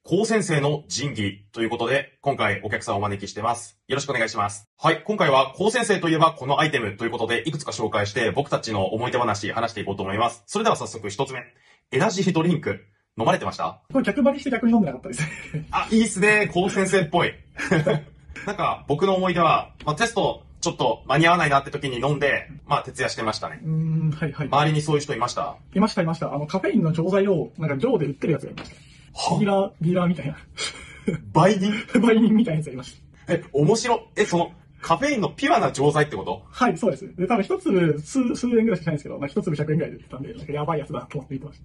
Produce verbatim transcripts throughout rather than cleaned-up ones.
高先生の仁義ということで、今回お客さんをお招きしてます。よろしくお願いします。はい、今回は高先生といえばこのアイテムということで、いくつか紹介して僕たちの思い出話話していこうと思います。それでは早速一つ目。エナジードリンク。飲まれてました？ これ逆張りして逆に飲んでなかったです。 あ、いいっすね。高先生っぽい。なんか僕の思い出は、まあ、テストちょっと間に合わないなって時に飲んで、まあ徹夜してましたね。 うーん、はいはい。 周りにそういう人いました？ いましたいました。あのカフェインの錠剤をなんか錠で売ってるやつがいました。ディーラー、ディーラーみたいな。 売人売人みたいなやつがいました。 え、面白。え、その、カフェインのピュアな錠剤ってこと？ はい、そうです。で、多分一粒数、数円ぐらいしかないんですけど、まあ、一粒ひゃくえんぐらいで売ってたんで、なんかやばいやつだと思って見てました。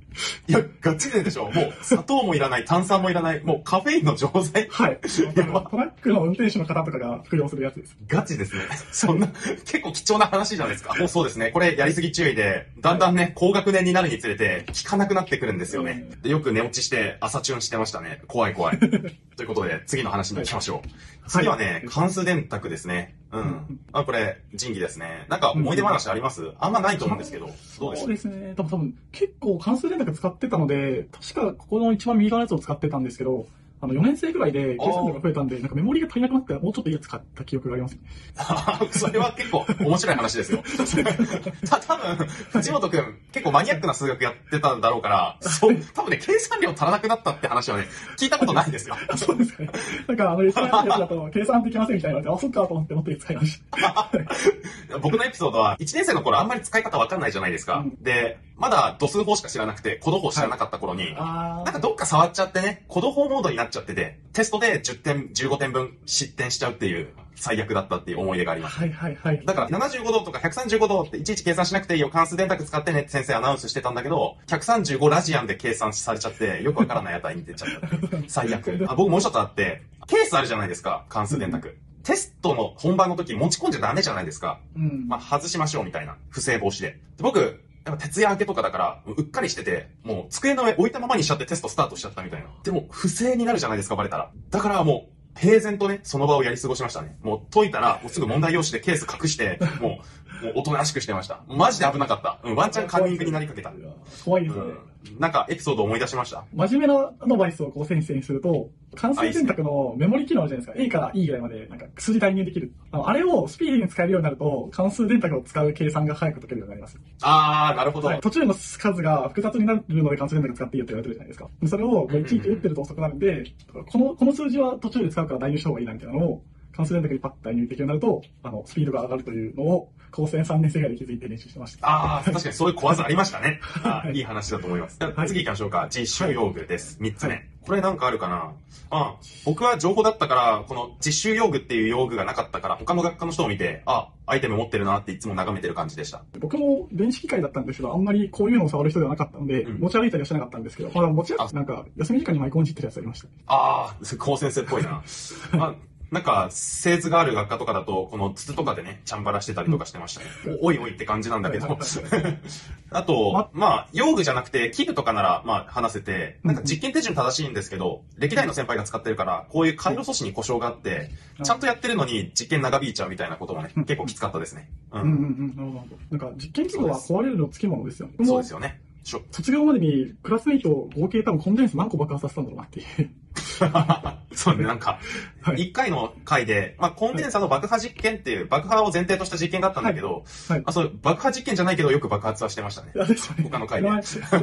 いや、ガチででしょ。もう、砂糖もいらない、炭酸もいらない、もうカフェインの錠剤。 はい。やば。トラックの運転手の方とかが服用するやつです。 ガチですね。そんな、結構貴重な話じゃないですか。もうそうですね。これやりすぎ注意で、だんだんね、高学年になるにつれて、効かなくなってくるんですよね。でよく寝落ちして、朝チュンしてましたね。怖い怖い。ということで、次の話に行きましょう。はい、次はね、関数電卓ですね。うん。あ、これ、仁義ですね。なんか思い出話あります？うん、あんまないと思うんですけど。どうです？ そうですね。多分、多分結構関数電卓使ってたので、確かここの一番右側のやつを使ってたんですけど、あの、よねん生ぐらいで計算量が増えたんで、なんかメモリが足りなくなって、もうちょっといいやつ買った記憶があります。 それは結構面白い話ですよ。た、多分、藤本くん、結構マニアックな数学やってたんだろうから、そう、多分ね、計算量足らなくなったって話はね、聞いたことないですよ。 そうですかね。なんか、あの、一番やつだと、計算できませんみたいなので、あ、そっかと思って持って使いました。 僕のエピソードは、いちねん生の頃あんまり使い方わかんないじゃないですか。うん、で、まだ度数法しか知らなくて、コド法知らなかった頃に、はい、なんかどっか触っちゃってね、コド法モードになっちゃってて、テストでじゅってん、じゅうごてんぶん失点しちゃうっていう、最悪だったっていう思い出があります。 はいはいはい。 だからななじゅうごどとかひゃくさんじゅうごどっていちいち計算しなくていいよ、関数電卓使ってねって先生アナウンスしてたんだけど、ひゃくさんじゅうごラジアンで計算されちゃって、よくわからない値に出ちゃったっていう。最悪。あ、僕もう一つあって、ケースあるじゃないですか、関数電卓。うん、テストの本番の時持ち込んじゃダメじゃないですか。うん、まあ、外しましょうみたいな。不正防止で。で僕、やっぱ徹夜明けとかだから、うっかりしてて、もう机の上置いたままにしちゃってテストスタートしちゃったみたいな。でも、不正になるじゃないですか、バレたら。だからもう、平然とね、その場をやり過ごしましたね。もう解いたら、もうすぐ問題用紙でケース隠して、もう、もう大人らしくしてました。マジで危なかった。うん、ワンチャンカンニングになりかけた。 怖いですね。 うん、なんかエピソード思い出しました？ 真面目なアドバイスをこう先生にすると、関数選択のメモリ機能あるじゃないですか。A から E ぐらいまでなんか数字代入できる。あの、あれをスピーディーに使えるようになると、関数電卓を使う計算が早く解けるようになります。 あー、なるほど。 はい、途中の数が複雑になるので関数電卓使っていいよって言われてるじゃないですか。それをいちいち打ってると遅くなるんで、この、この数字は途中で使うから代入した方がいいなみたいなのを、関数電卓にパッと代入できるようになると、あの、スピードが上がるというのを、高専さんねん生ぐらいで気づいて練習してました。 ああ、確かにそういう小技ありましたね。あいい話だと思います。はい、次行きましょうか。実習用具です。みっつめ。はい、これなんかあるかなあ、僕は情報だったから、この実習用具っていう用具がなかったから、他の学科の人を見て、あ、アイテム持ってるなっていつも眺めてる感じでした。 僕も電子機械だったんですけど、あんまりこういうのを触る人ではなかったので、うん、持ち歩いたりはしなかったんですけど、まあ、持ち歩いてなんか、休み時間にマイコンじってるやつありました。 ああ、高先生っぽいな。あなんか、製図がある学科とかだと、この筒とかでね、チャンバラしてたりとかしてましたね。うん、おいおいって感じなんだけど。あと、ま、まあ、用具じゃなくて、器具とかなら、まあ、話せて、なんか実験手順正しいんですけど、歴代の先輩が使ってるから、こういう回路素子に故障があって、ちゃんとやってるのに実験長引いちゃうみたいなことがね、結構きつかったですね。 うん。うんうんうん。なるほど。なんか、実験器具は壊れるのつきものですよね。 そうですよね。 卒業までにクラスメイト合計多分コンデンス何個爆破させたんだろうなっていう。 そうね、なんか、いっかいの回で、まあ、コンデンサの爆破実験っていう、爆破を前提とした実験があったんだけど、はいはい、あそう爆破実験じゃないけどよく爆発はしてましたね。他の回で。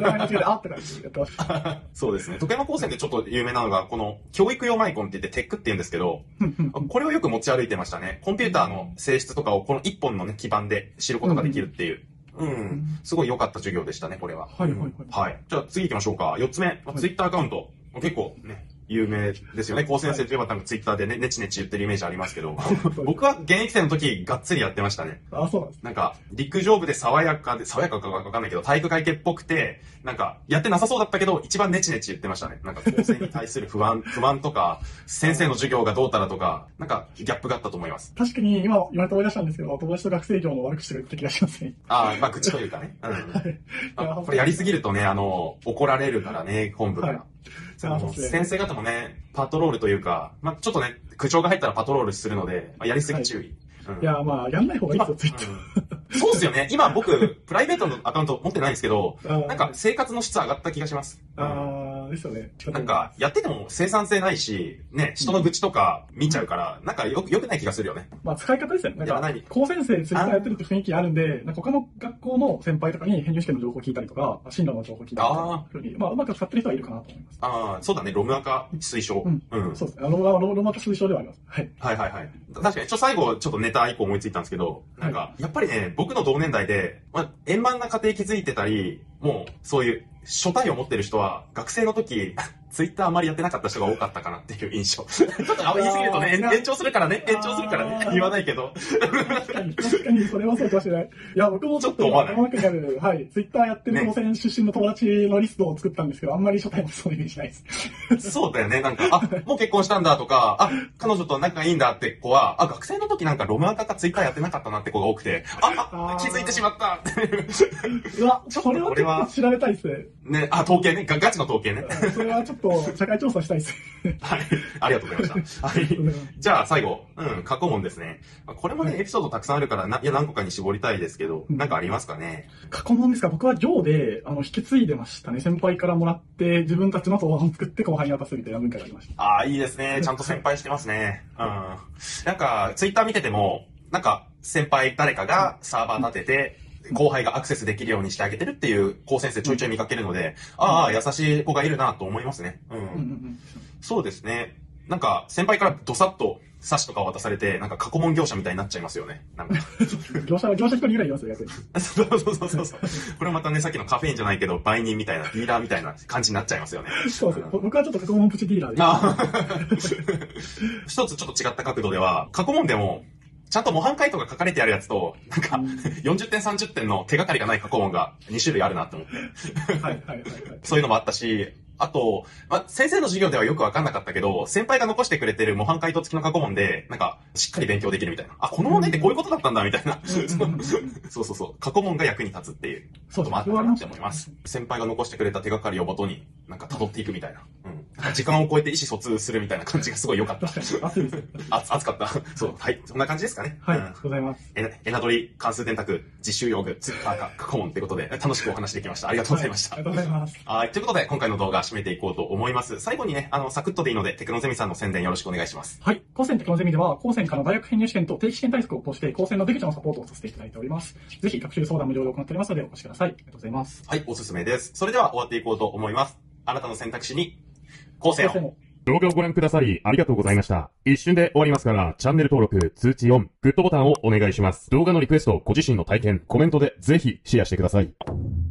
そうですね。徳山高専でちょっと有名なのが、この教育用マイコンって言ってテックって言うんですけど、これをよく持ち歩いてましたね。コンピューターの性質とかをこの一本のね、基板で知ることができるっていう。うん。すごい良かった授業でしたね、これは。 はいはいはい。 はい。じゃあ次行きましょうか。よっつめ、ツイッターアカウント。結構ね、有名ですよね。高先生といえばなんかツイッターでね、ネチネチ言ってるイメージありますけど、僕は現役生の時がっつりやってましたね。 あ、そうなんです。 なんか、陸上部で爽やかで、爽やかかわかんないけど、体育会系っぽくて、なんか、やってなさそうだったけど、一番ネチネチ言ってましたね。なんか、高専に対する不安、不満とか、先生の授業がどうたらとか、なんか、ギャップがあったと思います。 確かに、今言われて思い出したんですけど、友達と学生業の悪口が言った気がしますね。 ああ、まあ、愚痴というかね。うん。はい、これやりすぎるとね、あの、怒られるからね、本部から。はい先生方もね、パトロールというか、まあちょっとね、口調が入ったらパトロールするので、まあ、やりすぎ注意。 はいうん、いや、まあ、やんない方がいいですよ、ツイッター。 そうですよね。今僕、プライベートのアカウント持ってないんですけど、なんか生活の質上がった気がします。 あー、ですよね。 なんか、やってても生産性ないし、ね、人の愚痴とか見ちゃうから、なんかよく、よくない気がするよね。 まあ、使い方ですよね。なんか、 何高専生ツイッターやってるって雰囲気あるんで、なんか他の学校の先輩とかに編入試験の情報聞いたりとか、進路の情報聞いたりとか、ふうに、まあ、うまく使ってる人はいるかなと思います。 ああ、そうだね、ロムアカ推奨。 うん。うん、そうですね。ロムアカ、ロムアカ推奨ではあります。はい。 はいはいはい。確かに、ちょ、最後、ちょっとネタ一個思いついたんですけど、なんか、やっぱりね、僕の同年代で、まあ、円満な家庭築いてたり、もう、そういう、初対を持ってる人は、学生の時、ツイッターあまりやってなかった人が多かったかなっていう印象。ちょっとあ言い過ぎるとね、延長するからね、延長するからね、言わないけど。 確かに、確かに、それはそうかもしれない。いや、僕もちょっと、 ちょっと思わない世の中にある、はい、ツイッターやってる高専出身の友達のリストを作ったんですけど、あんまり初対もそういうイメージないです。 そうだよね、なんか、あ、もう結婚したんだとか、あ、彼女と仲いいんだって子は、あ、学生の時なんかロムアカかツイッターやってなかったなって子が多くて、あ、あ、気づいてしまったっていう。 うわ、これはちょっと調べたいですね。 ね、あ、統計ね、ガガチの統計ね。 それはちょっと社会調査したいです。 はい。ありがとうございました。はい。じゃあ最後、うん、過去問ですね。これもね、エピソードたくさんあるからな、いや、何個かに絞りたいですけど、なんかありますかね。 過去問ですか？僕は寮で、あの、引き継いでましたね。先輩からもらって、自分たちの答案を作って後輩に渡すみたいな文化がありました。 ああ、いいですね。ちゃんと先輩してますね。うん。なんか、ツイッター見てても、なんか、先輩誰かがサーバー立てて、後輩がアクセスできるようにしてあげてるっていう高先生ちょいちょい見かけるので、ああ、優しい子がいるなと思いますね。うん。うんうんうん、そうですね。なんか、先輩からドサッと冊子とか渡されて、なんか過去問業者みたいになっちゃいますよね。なんか。 業者、業者一人ぐらいいますよ、逆に。 そうそうそうそう。これまたね、さっきのカフェインじゃないけど、売人みたいな、ディーラーみたいな感じになっちゃいますよね。 そうですね。僕はちょっと過去問プチディーラーで。 あ一つちょっと違った角度では、過去問でも、ちゃんと模範解答が書かれてあるやつと、なんか、よんじゅってんさんじゅってんの手がかりがない過去問がに種類あるなって思って。はいはいはい、はい。そういうのもあったし、あと、まあ、先生の授業ではよくわかんなかったけど、先輩が残してくれてる模範解答付きの過去問で、なんか、しっかり勉強できるみたいな。あ、この問題ってこういうことだったんだ、みたいな。そうそうそう。過去問が役に立つっていうこともあったかなって思います。先輩が残してくれた手がかりをもとに、なんか辿っていくみたいな。うん。時間を超えて意思疎通するみたいな感じがすごい良かった。 確かに。熱いですね。 熱かった。そう。はい。そんな感じですかね。 はい。ありがとうございます。 え、エナドリ、関数電卓、実習用具、ツイッターか、過去問ってことで、楽しくお話できました。ありがとうございました。 はい、ありがとうございます。 はい。ということで、今回の動画締めていこうと思います。最後にね、あの、サクッとでいいので、テクノゼミさんの宣伝よろしくお願いします。 はい。高専テクノゼミでは、高専から大学編入試験と定期試験対策を通して、高専の出口のサポートをさせていただいております。ぜひ、学習相談無料で行っておりますので、お越しください。ありがとうございます。 はい、おすすめです。それでは終わっていこうと思います。あなたの選択肢に、高専を。 動画をご覧くださりありがとうございました。一瞬で終わりますから、チャンネル登録、通知オン、グッドボタンをお願いします。動画のリクエスト、ご自身の体験、コメントでぜひシェアしてください。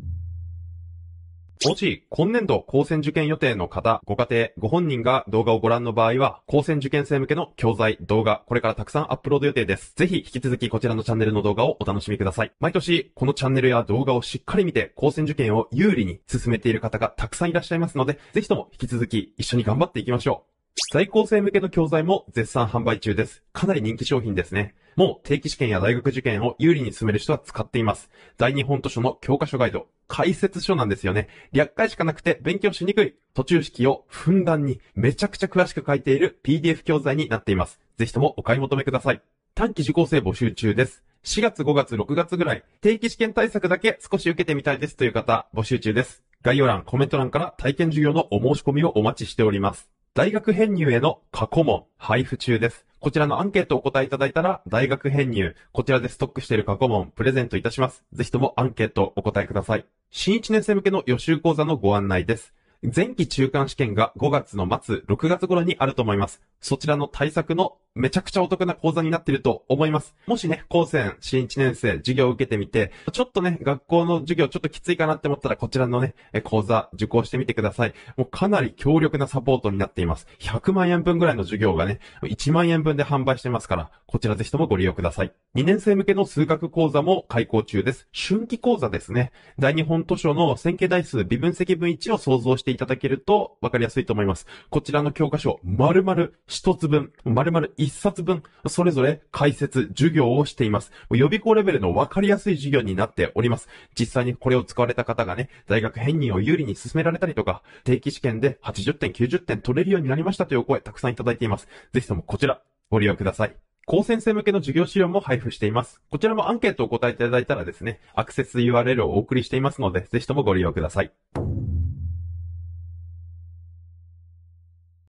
もし、今年度高専受験予定の方、ご家庭、ご本人が動画をご覧の場合は、高専受験生向けの教材、動画、これからたくさんアップロード予定です。ぜひ、引き続きこちらのチャンネルの動画をお楽しみください。毎年、このチャンネルや動画をしっかり見て、高専受験を有利に進めている方がたくさんいらっしゃいますので、ぜひとも引き続き一緒に頑張っていきましょう。在校生向けの教材も絶賛販売中です。かなり人気商品ですね。もう定期試験や大学受験を有利に進める人は使っています。大日本図書の教科書ガイド、解説書なんですよね。略解しかなくて勉強しにくい。途中式をふんだんにめちゃくちゃ詳しく書いている ピーディーエフ 教材になっています。ぜひともお買い求めください。短期受講生募集中です。しがつ、ごがつ、ろくがつぐらい、定期試験対策だけ少し受けてみたいですという方、募集中です。概要欄、コメント欄から体験授業のお申し込みをお待ちしております。大学編入への過去問、配布中です。こちらのアンケートをお答えいただいたら、大学編入、こちらでストックしている過去問、プレゼントいたします。ぜひともアンケートお答えください。新いちねん生向けの予習講座のご案内です。前期中間試験がごがつの末、ろくがつ頃にあると思います。そちらの対策のめちゃくちゃお得な講座になっていると思います。もしね、高専新いちねん生授業を受けてみて、ちょっとね、学校の授業ちょっときついかなって思ったら、こちらのね、講座受講してみてください。もうかなり強力なサポートになっています。ひゃくまんえんぶんぐらいの授業がね、いちまんえんぶんで販売してますから、こちらぜひともご利用ください。にねん生向けの数学講座も開講中です。春季講座ですね。大日本図書の線形代数微分積分いちを想像していただけるとわかりやすいと思います。こちらの教科書、丸々一つ分、丸々一冊分、それぞれ解説、授業をしています。予備校レベルのわかりやすい授業になっております。実際にこれを使われた方がね、大学編入を有利に進められたりとか、定期試験ではちじゅってん、きゅうじゅってん取れるようになりましたというお声たくさんいただいています。ぜひともこちら、ご利用ください。高専生向けの授業資料も配布しています。こちらもアンケートをお答えいただいたらですね、アクセス ユーアールエル をお送りしていますので、ぜひともご利用ください。